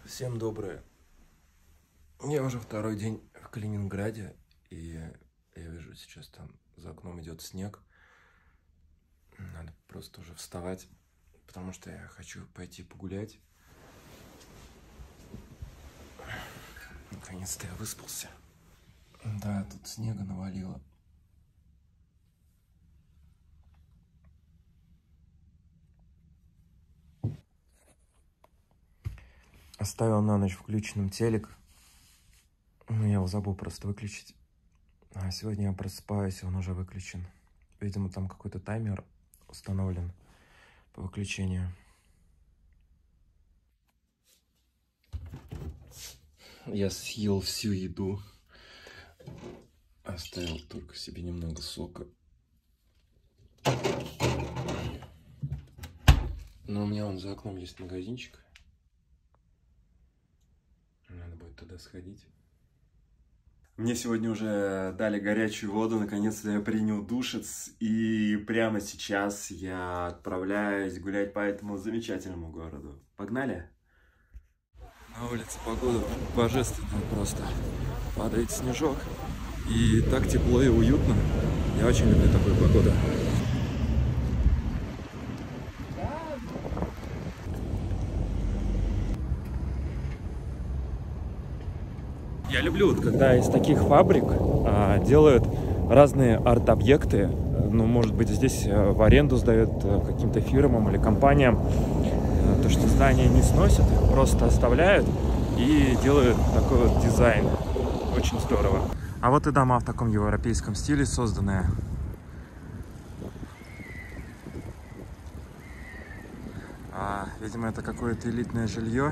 Всем доброе. Я уже второй день в Калининграде, и я вижу, сейчас там за окном идет снег. Надо просто уже вставать, потому что я хочу пойти погулять. Наконец-то я выспался. Да, тут снега навалило. Оставил на ночь включенным телек. Но я его забыл просто выключить. А сегодня я просыпаюсь, он уже выключен. Видимо, там какой-то таймер установлен по выключению. Я съел всю еду. Оставил только себе немного сока. Но у меня вон за окном есть магазинчик. Надо будет туда сходить. Мне сегодня уже дали горячую воду. Наконец-то я принял душец. И прямо сейчас я отправляюсь гулять по этому замечательному городу. Погнали? На улице погода божественная просто. Падает снежок. И так тепло и уютно. Я очень люблю такую погоду. Я люблю, когда из таких фабрик делают разные арт-объекты. Ну, может быть, здесь в аренду сдают каким-то фирмам или компаниям. То, что здания не сносят, просто оставляют и делают такой вот дизайн. Очень здорово. А вот и дома в таком европейском стиле созданные. Видимо, это какое-то элитное жилье.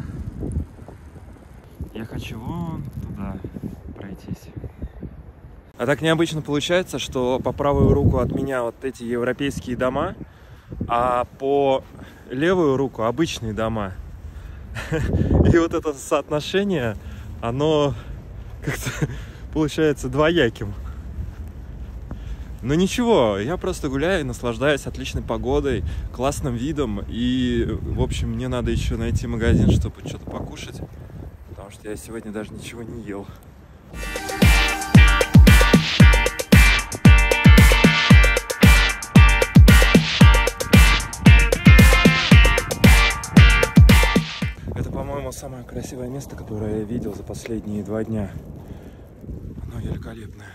Я хочу вон туда пройтись. А так необычно получается, что по правую руку от меня вот эти европейские дома, а по левую руку обычные дома. И вот это соотношение, оно как-то получается двояким. Но ничего, я просто гуляю, наслаждаюсь отличной погодой, классным видом. И, в общем, мне надо еще найти магазин, чтобы что-то покушать. Потому что я сегодня даже ничего не ел. Это, по-моему, самое красивое место, которое я видел за последние 2 дня. Оно великолепное.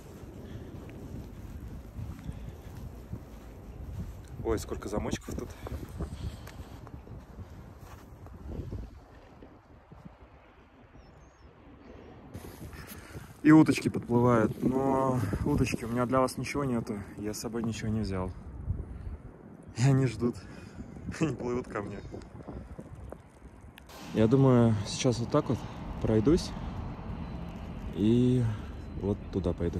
Ой, сколько замочков тут. И уточки подплывают, но уточки, у меня для вас ничего нету, я с собой ничего не взял. И они ждут, они плывут ко мне. Я думаю, сейчас вот так вот пройдусь и вот туда пойду.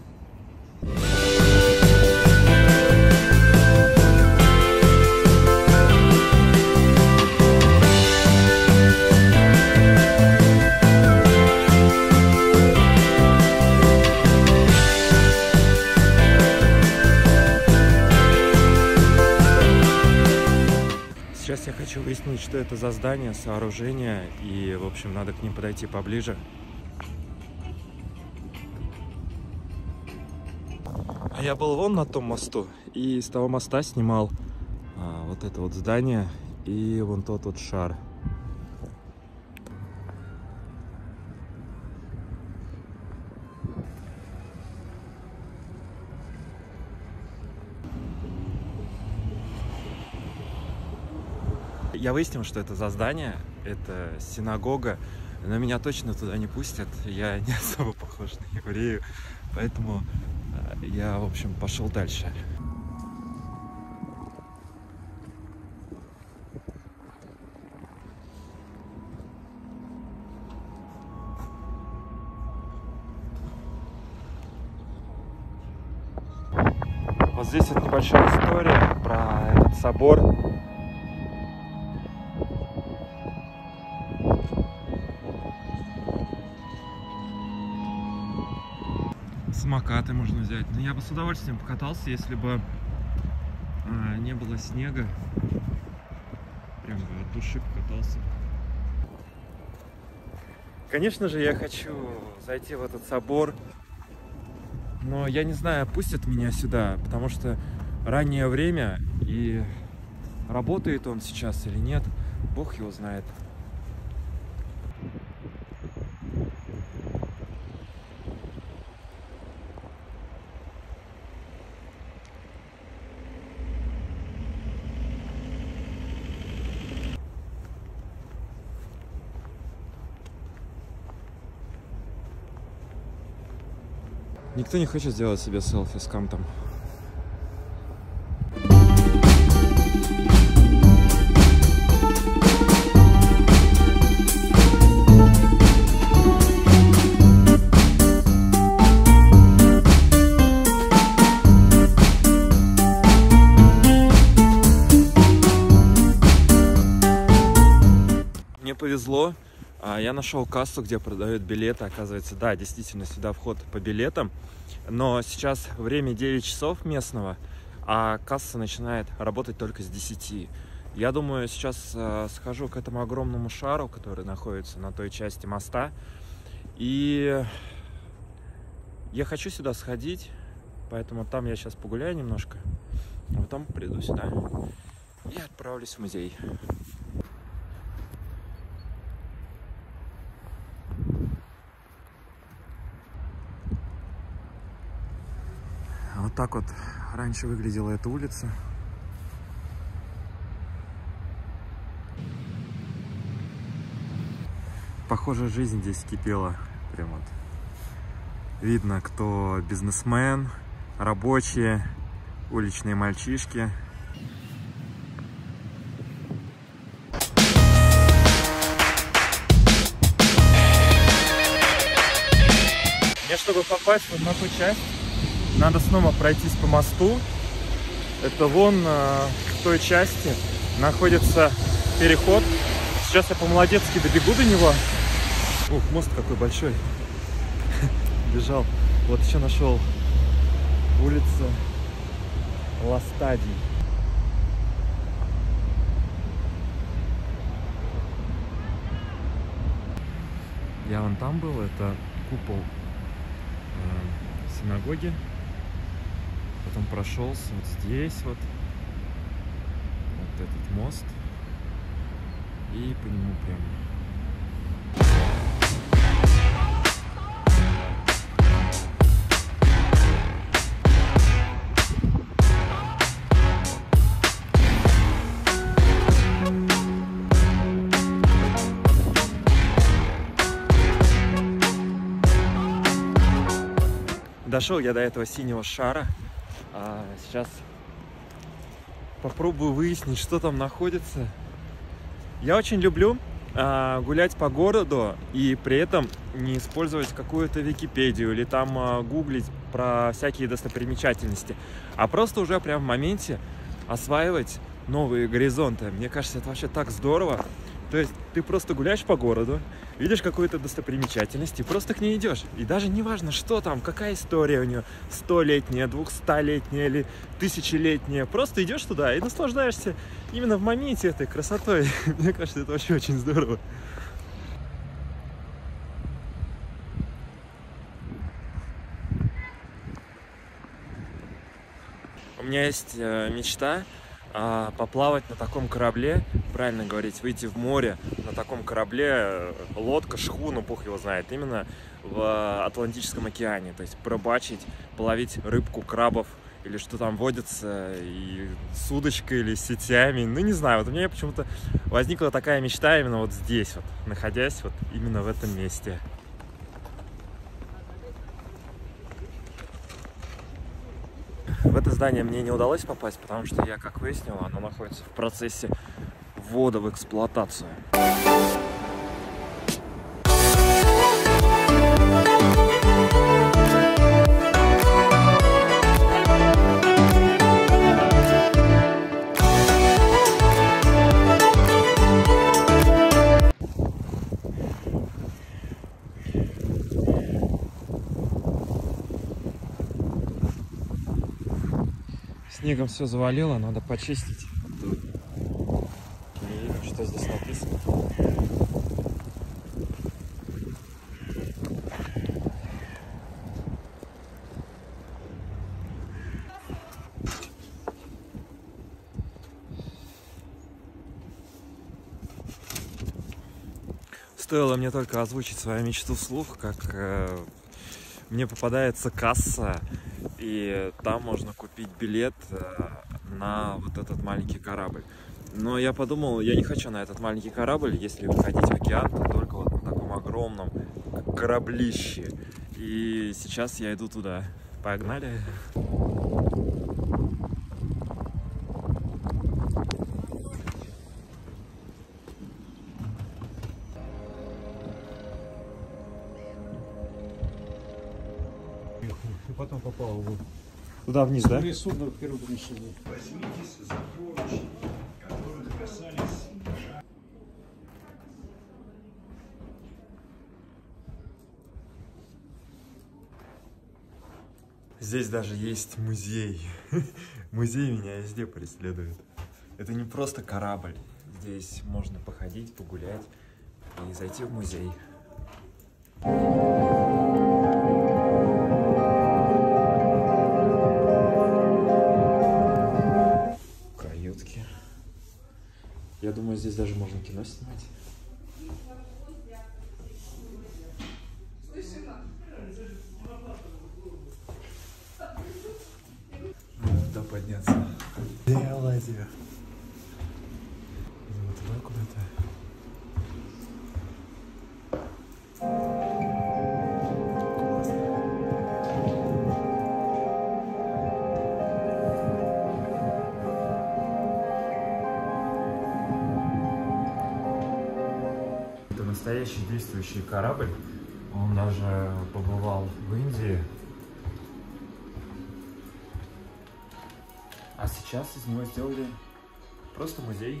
Сейчас я хочу выяснить, что это за здание, сооружение, и, в общем, надо к ним подойти поближе. А я был вон на том мосту, и с того моста снимал вот это вот здание и вон тот вот шар. Я выяснил, что это за здание, это синагога, но меня точно туда не пустят, я не особо похож на еврею, поэтому я, в общем, пошел дальше. Вот здесь вот небольшая история про этот собор. Самокаты можно взять. Но я бы с удовольствием покатался, если бы не было снега. Прям от души покатался. Конечно же, я хочу зайти в этот собор, но я не знаю, пустят меня сюда, потому что раннее время, и работает он сейчас или нет, Бог его знает. Никто не хочет сделать себе селфи с Кантом. Мне повезло. Я нашел кассу, где продают билеты. Оказывается, да, действительно, сюда вход по билетам. Но сейчас время 9 часов местного, а касса начинает работать только с 10. Я думаю, сейчас схожу к этому огромному шару, который находится на той части моста. И я хочу сюда сходить, поэтому там я сейчас погуляю немножко, а потом приду сюда и отправлюсь в музей. Вот так вот раньше выглядела эта улица. Похоже, жизнь здесь кипела. Прям вот. Видно, кто бизнесмен, рабочие, уличные мальчишки. Мне, чтобы попасть вот на ту часть, надо снова пройтись по мосту. Это вон в той части находится переход. Сейчас я по-молодецки добегу до него. Ух, мост какой большой. Бежал. Вот еще нашел. Улица Ластадий. Я вон там был. Это купол синагоги. Потом прошелся вот здесь вот этот мост и по нему прямо. Дошел я до этого синего шара. Сейчас попробую выяснить, что там находится. Я очень люблю гулять по городу и при этом не использовать какую-то Википедию или там гуглить про всякие достопримечательности, а просто уже прям в моменте осваивать новые горизонты. Мне кажется, это вообще так здорово. То есть ты просто гуляешь по городу, видишь какую-то достопримечательность и просто к ней идешь. И даже не важно, что там, какая история у нее, 100-летняя, 200-летняя или 1000-летняя. Просто идешь туда и наслаждаешься именно в моменте этой красотой. Мне кажется, это вообще очень здорово. У меня есть мечта поплавать на таком корабле, правильно говорить, выйти в море на таком корабле, лодка, шхуна, бог его знает, именно в Атлантическом океане, то есть порыбачить, половить рыбку, крабов или что там водится, и с удочкой или с сетями, ну не знаю, вот у меня почему-то возникла такая мечта именно вот здесь вот, находясь вот именно в этом месте. В это здание мне не удалось попасть, потому что я, как выяснил, оно находится в процессе ввода в эксплуатацию. Снегом все завалило, надо почистить. Не видно, что здесь написано. Стоило мне только озвучить свою мечту вслух, как мне попадается касса, и там можно купить билет на вот этот маленький корабль. Но я подумал, я не хочу на этот маленький корабль, если выходить в океан, то только вот на таком огромном кораблище. И сейчас я иду туда. Погнали! И потом попал в Туда вниз, да? судно в первом помещении. Возьмитесь за поручни, которых касались ножа. Здесь даже есть музей. Музей меня везде преследует. Это не просто корабль. Здесь можно походить, погулять и зайти в музей. Каютки. Я думаю, здесь даже можно кино снимать. Туда подняться. Где я лазю? Вот туда куда-то. Это настоящий действующий корабль. Он даже побывал в Индии. А сейчас из него сделали просто музей.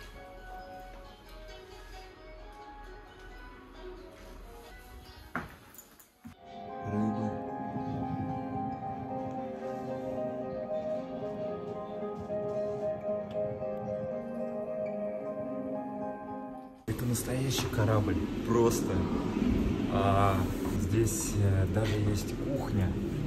Рыбы. Это настоящий корабль, просто. Здесь даже есть кухня.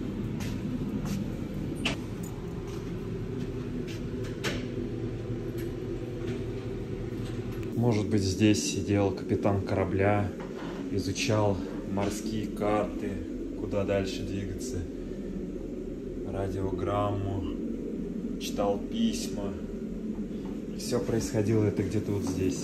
Может быть, здесь сидел капитан корабля, изучал морские карты, куда дальше двигаться, радиограмму, читал письма. И все происходило это где-то вот здесь.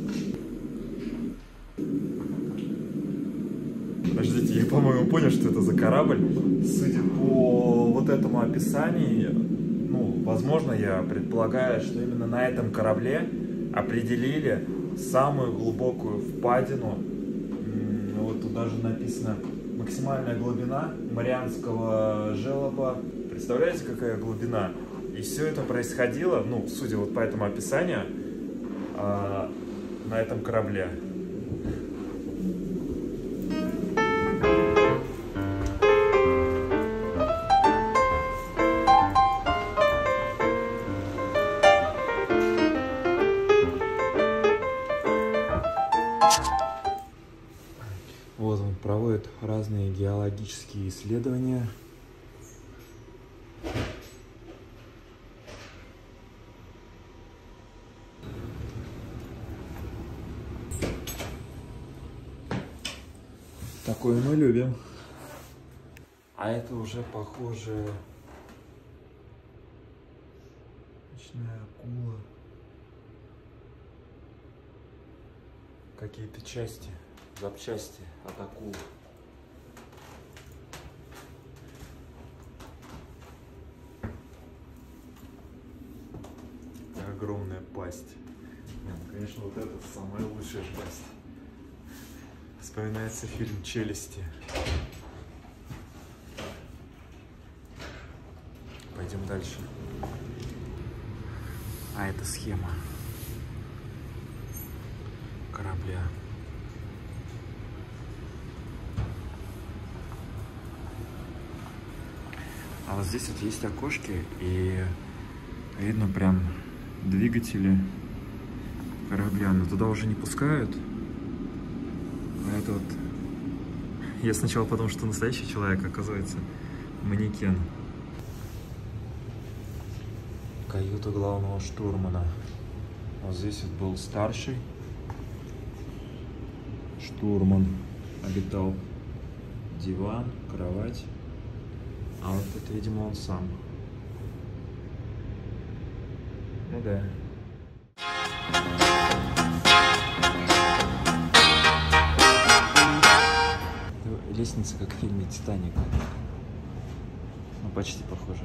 Подождите, я, по-моему, понял, что это за корабль. Судя по вот этому описанию, ну, возможно, я предполагаю, что именно на этом корабле определили самую глубокую впадину. Вот тут даже написано максимальная глубина Марианского желоба. Представляете, какая глубина? И все это происходило, ну, судя вот по этому описанию, на этом корабле. Вот он проводит разные геологические исследования. Такое мы любим. А это уже похоже ночная акула. Какие-то части, запчасти от акулы. Огромная пасть. Конечно, вот это самая лучшая пасть. Вспоминается фильм «Челюсти». Пойдем дальше. А это схема корабля. А вот здесь вот есть окошки, и видно прям двигатели корабля, но туда уже не пускают. А это вот... Я сначала подумал, что настоящий человек, оказывается, манекен. Каюта главного штурмана. Вот здесь вот был старший. штурман обитал. Диван, кровать. А вот это, видимо, он сам. Ну да. Лестница, как в фильме «Титаник». Ну, почти похоже.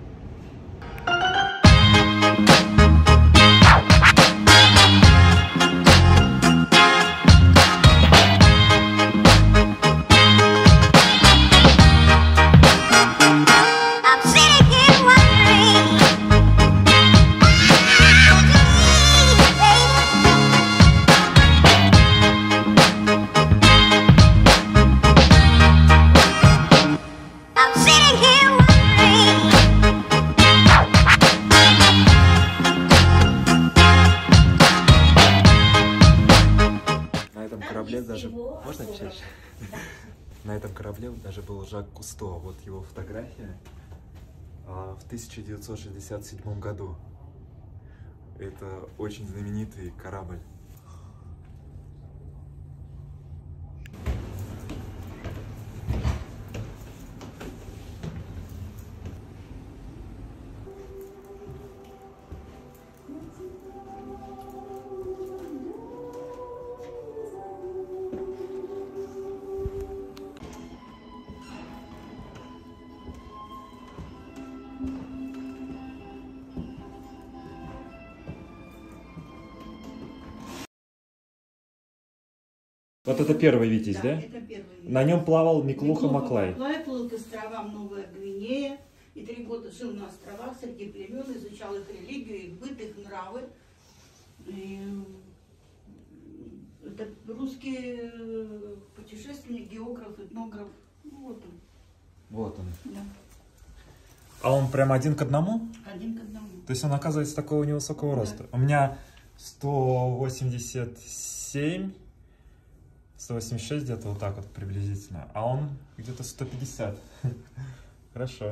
Можно чаще? На этом корабле даже был Жак Кусто. Вот его фотография в 1967 году. Это очень знаменитый корабль. Вот это первый Витязь, да? Это первый Витязь. На нем плавал Миклуха Маклай. Маклай плыл к островам Новая Гвинея и 3 года жил на островах среди племен, изучал их религию, их быт, их нравы. И это русский путешественник, географ, этнограф. Вот он. Вот он. Да. А он прям один к одному? Один к одному. То есть он оказывается такого невысокого Да. роста. У меня 187, 186 где-то вот так вот приблизительно. А он где-то 150. Хорошо.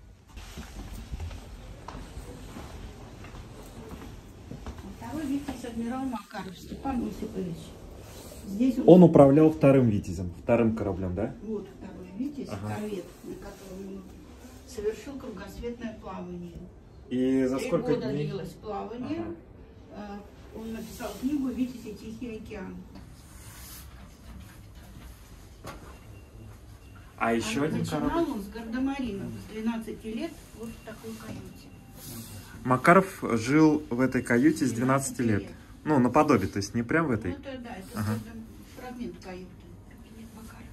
Второй Витязь адмирал Макаров Степан Осипович. Здесь Он управлял вторым Витязем, вторым кораблем, да? Вот второй Витязь, Ага. корвет, на котором он совершил кругосветное плавание. И за 3 сколько года дней? длилось плавание. Он написал книгу «Витязь и Тихий океан». А еще один Начинал корабль? он с гардемаринов, с 12 лет, вот в такой каюте. Макаров жил в этой каюте с 12 лет. Ну, наподобие, то есть не прям в Ну, этой. это, да, это Ага. фрагмент каюты. Кабинет Макарова.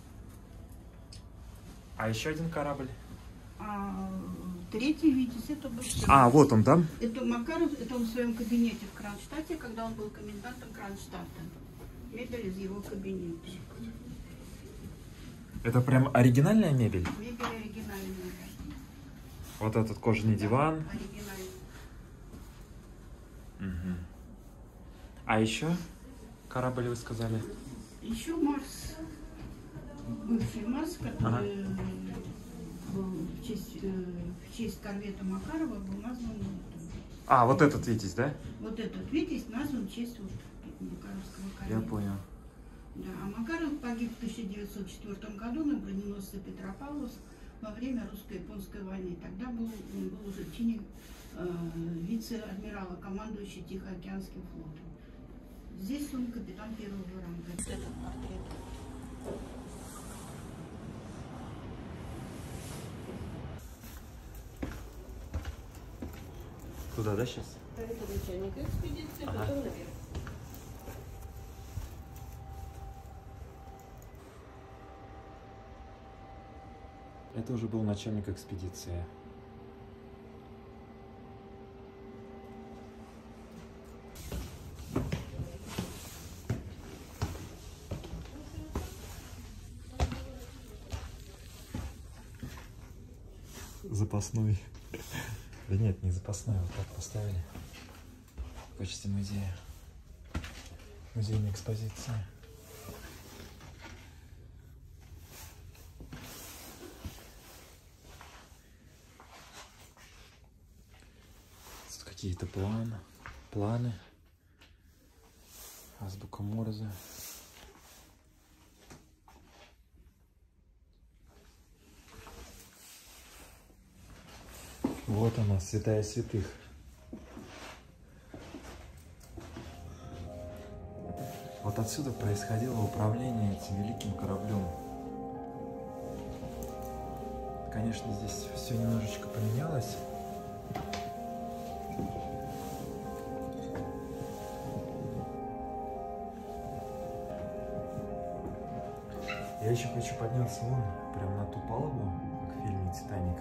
А еще один корабль? А третий Витязь, это был... А, вот он, да? Это Макаров, это он в своем кабинете в Кронштадте, когда он был комендантом Кронштадта. Мебель из его кабинета. Это прям оригинальная мебель? Мебель оригинальная. Вот этот кожаный диван. Оригинальная. Угу. А еще корабль вы сказали? Еще Марс, бывший Марс, который был в честь корвета Макарова, был назван. А, вот этот Витязь, да? Вот этот Витязь назван в честь вот Макаровского корвета. Я понял. Да, а Макаров погиб в 1904 году на броненосце Петропавловск во время русско-японской войны. Тогда он был уже в чине вице-адмирала, командующий Тихоокеанским флотом. Здесь он капитан первого ранга. Вот этот портрет. Туда, да, сейчас? Это начальник экспедиции, Ага. потом наверх. Это уже был начальник экспедиции. Запасной. Да нет, не запасной, вот так поставили. В качестве музея. Музейной экспозиции. Тут какие-то планы. Азбука Морзе. Вот она, святая святых. Вот отсюда происходило управление этим великим кораблем. Конечно, здесь все немножечко поменялось. Я еще хочу подняться вон, прям на ту палубу, как в фильме «Титаник».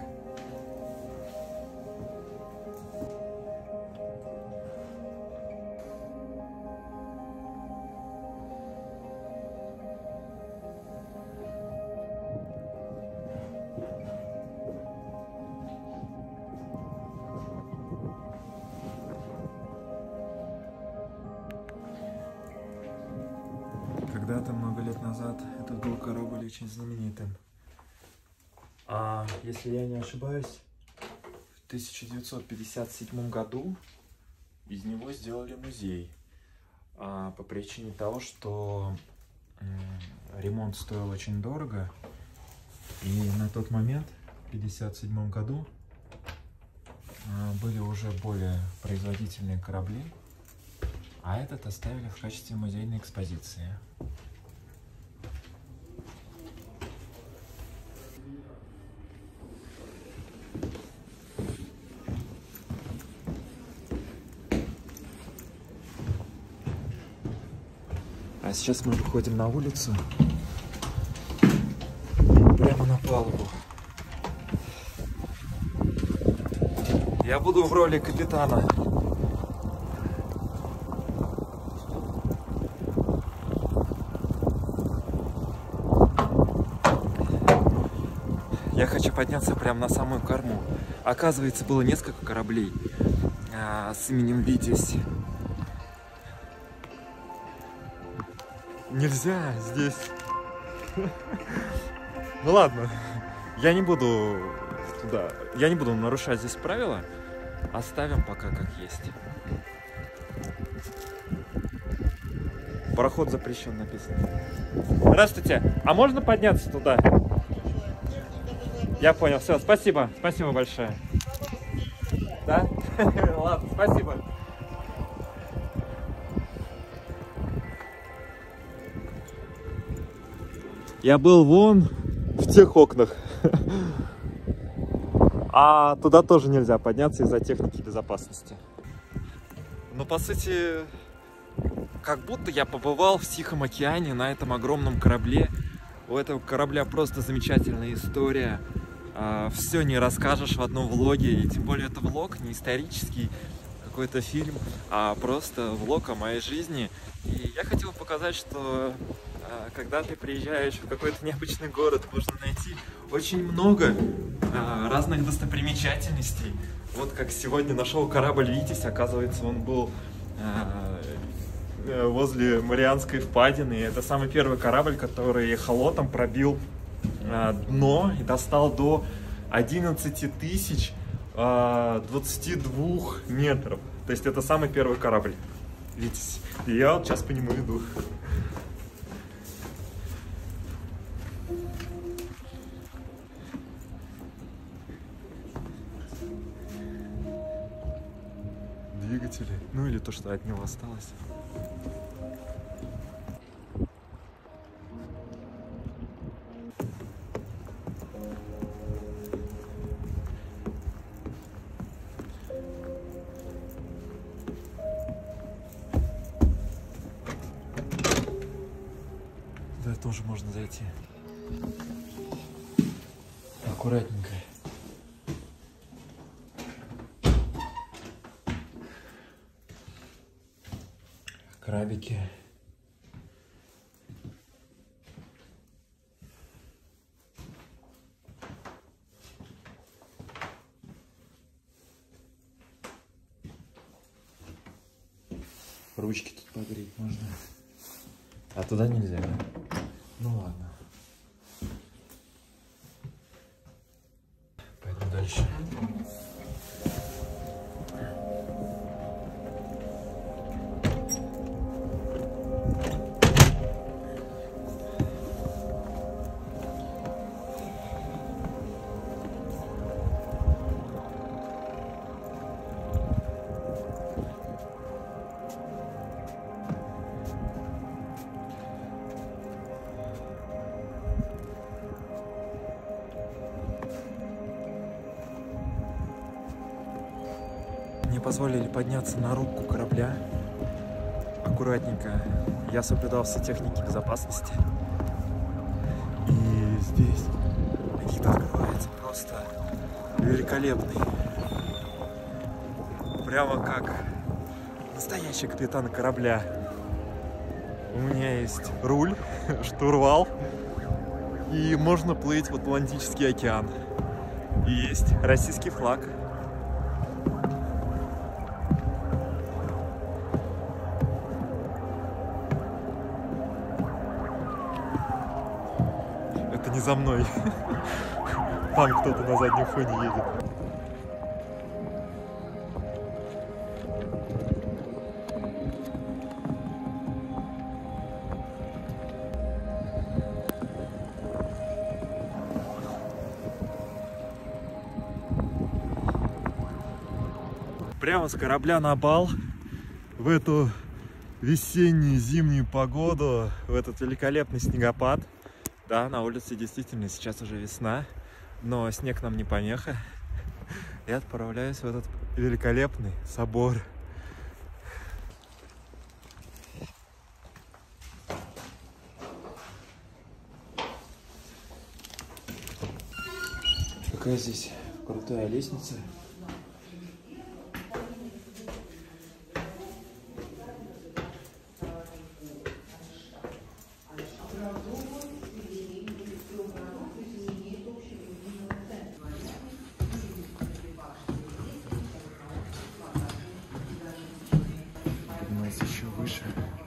Когда-то, много лет назад, этот был корабль очень знаменитым. А если я не ошибаюсь, в 1957 году из него сделали музей. По причине того, что ремонт стоил очень дорого. И на тот момент, в 1957 году, были уже более производительные корабли. А этот оставили в качестве музейной экспозиции. А сейчас мы выходим на улицу, прямо на палубу. Я буду в роли капитана. Я хочу подняться прямо на самую корму. Оказывается, было несколько кораблей с именем «Витязь». Нельзя здесь. Ну ладно, я не буду нарушать здесь правила. Оставим пока как есть. Пароход запрещен написано. Здравствуйте, а можно подняться туда? Я понял, все, спасибо большое. Да? Ладно, спасибо. Я был вон в тех окнах. А туда тоже нельзя подняться из-за техники безопасности. Но по сути, как будто я побывал в Тихом океане на этом огромном корабле. У этого корабля просто замечательная история. Все не расскажешь в одном влоге. И тем более это влог не исторический какой-то фильм, а просто влог о моей жизни. И я хотел показать, что когда ты приезжаешь в какой-то необычный город, можно найти очень много разных достопримечательностей. Вот как сегодня нашел корабль «Витязь», оказывается, он был возле Марианской впадины. И это самый первый корабль, который эхолотом пробил дно и достал до 11 тысяч 22 метров. То есть это самый первый корабль «Витязь». И я вот сейчас по нему иду. Двигатели, ну или то, что от него осталось. Да, тоже можно зайти. Аккуратненько. Крабики. Ручки тут погреть можно. А туда нельзя, да? Ну ладно. Пойду дальше. Мне позволили подняться на рубку корабля. Аккуратненько. Я соблюдал все техники безопасности. И здесь вид открывается просто великолепный. Прямо как настоящий капитан корабля. У меня есть руль, штурвал. И можно плыть в Атлантический океан. И есть российский флаг. Это не за мной. Там кто-то на заднем фоне едет. Прямо с корабля на бал в эту весеннюю зимнюю погоду, в этот великолепный снегопад. Да, на улице действительно сейчас уже весна, но снег нам не помеха. Я отправляюсь в этот великолепный собор. Какая здесь крутая лестница. Поднимается еще выше.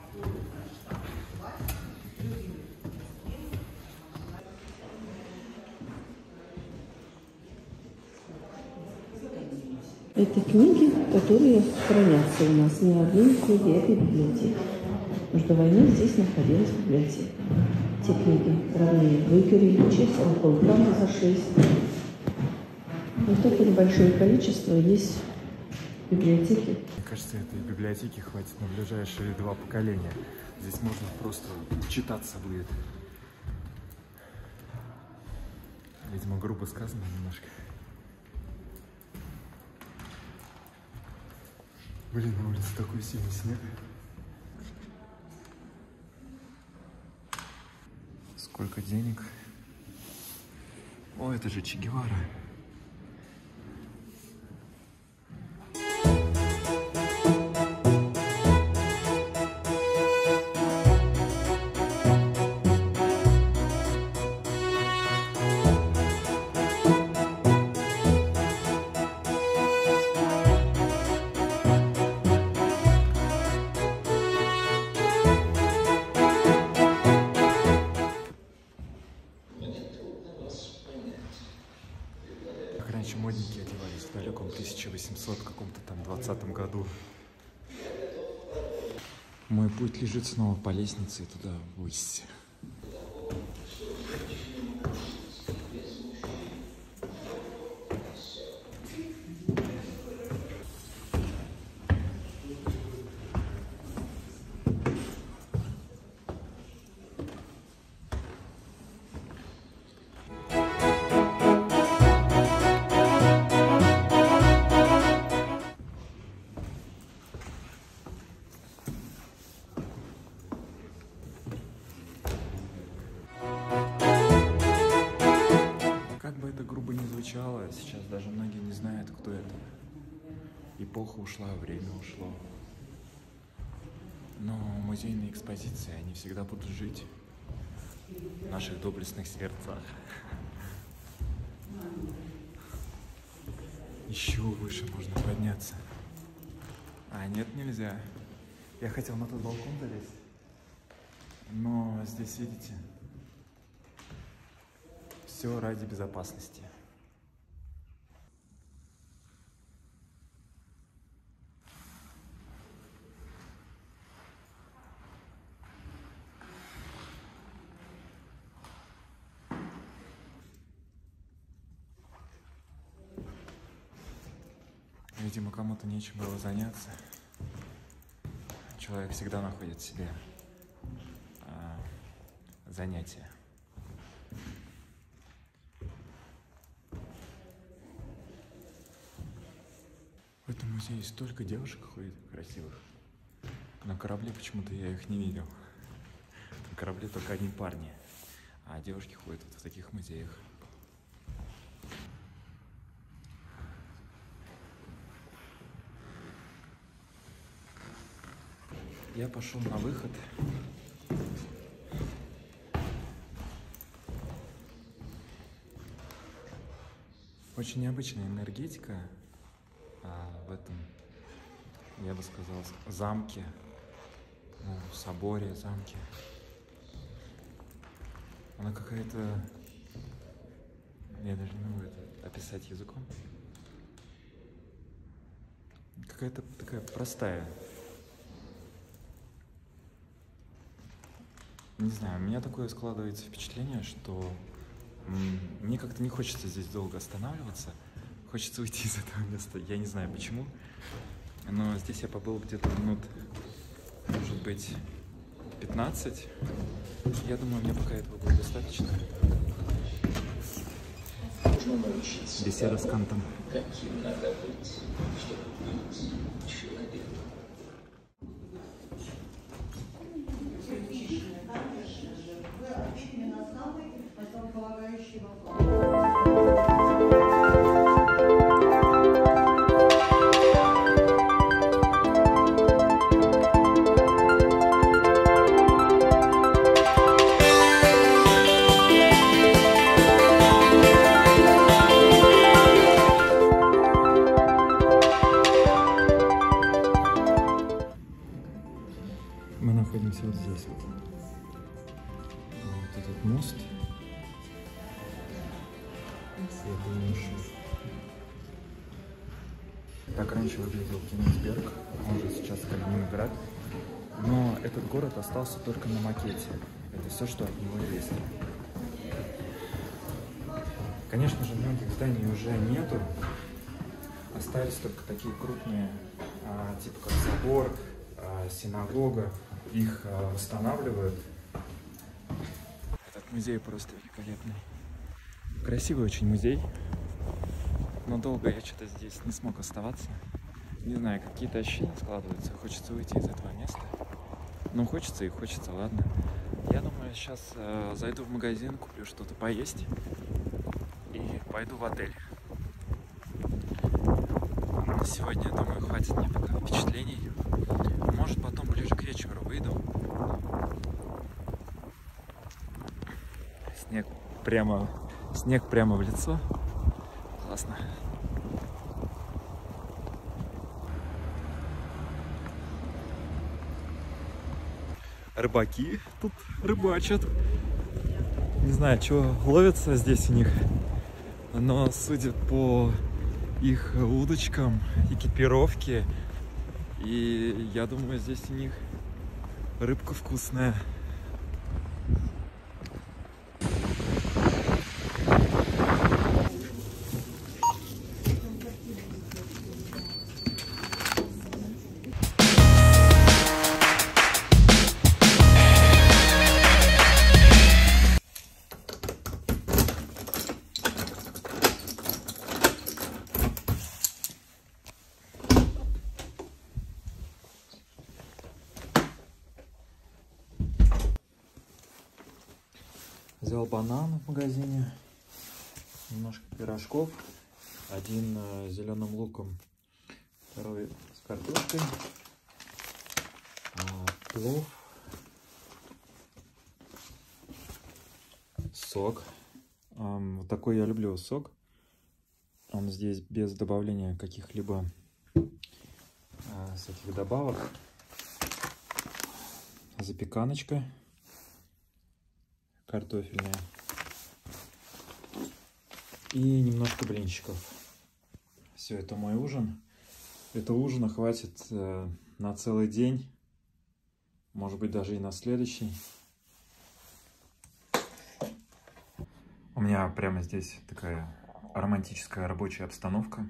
Это книги, которые хранятся у нас не одни книги этой библиотеки. Потому что до войны здесь находилась библиотека. Те книги родные выкурили, полграмма за 6. Вот такое небольшое количество есть в библиотеке. Мне кажется, этой библиотеки хватит на ближайшие 2 поколения. Здесь можно просто читаться будет. Видимо, грубо сказано немножко. Блин, на улице такой сильный снег. Сколько денег. О, это же Че Гевара. Раньше модники одевались в далеком 1800 каком-то там 20-м году. Мой путь лежит снова по лестнице туда, ввысь. Как бы это грубо ни звучало, сейчас даже многие не знают, кто это. Эпоха ушла, время ушло. Но музейные экспозиции, они всегда будут жить в наших доблестных сердцах. Еще выше можно подняться. А нет, нельзя. Я хотел на тот балкон залезть. Но здесь, видите, все ради безопасности. Видимо, кому-то нечем было заняться. Человек всегда находит себе занятия. В этом музее столько девушек ходит красивых. На корабле почему-то я их не видел. На корабле только одни парни, а девушки ходят вот в таких музеях. Я пошел на выход. Очень необычная энергетика в этом, я бы сказал, замке, ну, соборе, замке. Она какая-то, я даже не могу это описать языком. Какая-то такая простая. Не знаю, у меня такое складывается впечатление, что мне как-то не хочется здесь долго останавливаться. Хочется уйти из этого места. Я не знаю почему. Но здесь я побыл где-то минут, может быть, 15. Я думаю, мне пока этого будет достаточно. Беседа с Кантом. Каким надо быть, чтобы быть человеком? Вы ответили на самый основополагающий вопрос. Мы находимся вот здесь вот. Вот этот мост. Так раньше выглядел Кенигсберг, он же сейчас Калининград. Но этот город остался только на макете. Это все, что от него есть. Конечно же, многих зданий уже нету. Остались только такие крупные, типа как собор, синагога. Их восстанавливают. Этот музей просто великолепный. Красивый очень музей. Но долго я что-то здесь не смог оставаться. Не знаю, какие-то ощущения складываются. Хочется уйти из этого места. Ну, хочется и хочется, ладно. Я думаю, сейчас зайду в магазин, куплю что-то поесть и пойду в отель. На сегодня, думаю, хватит мне пока впечатлений. Может, потом ближе к вечеру выйду. Снег прямо в лицо. Классно. Рыбаки тут рыбачат. Не знаю, что ловится здесь у них, но судя по их удочкам, экипировке, и я думаю, здесь у них рыбка вкусная. Взял банан в магазине, немножко пирожков, один с зеленым луком, второй с картошкой, плов, сок. Вот такой я люблю сок. Он здесь без добавления каких-либо всяких добавок. Запеканочка картофельная и немножко блинчиков. Все, это мой ужин. Этого ужина хватит на целый день, может быть даже и на следующий. У меня прямо здесь такая романтическая рабочая обстановка.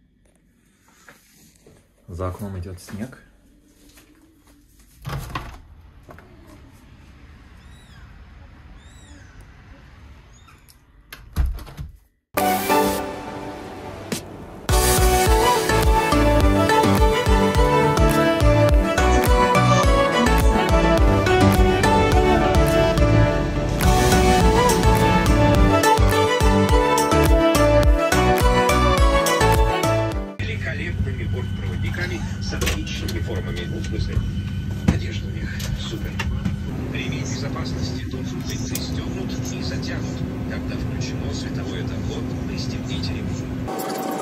За окном идет снег. безопасности должен быть пристегнут и затянут, когда включено световое табло «Пристегните ремень».